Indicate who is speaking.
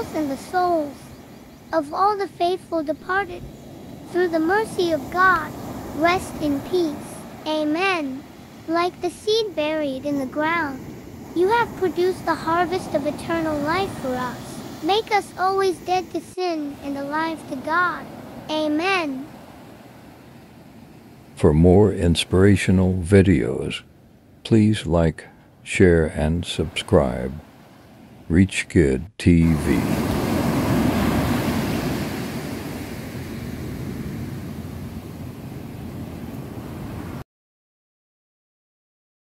Speaker 1: angels and the souls of all the faithful departed. Through the mercy of God, rest in peace. Amen. Like the seed buried in the ground, you have produced the harvest of eternal life for us. Make us always dead to sin and alive to God. Amen.
Speaker 2: For more inspirational videos, please like, share, and subscribe. Reach Good TV.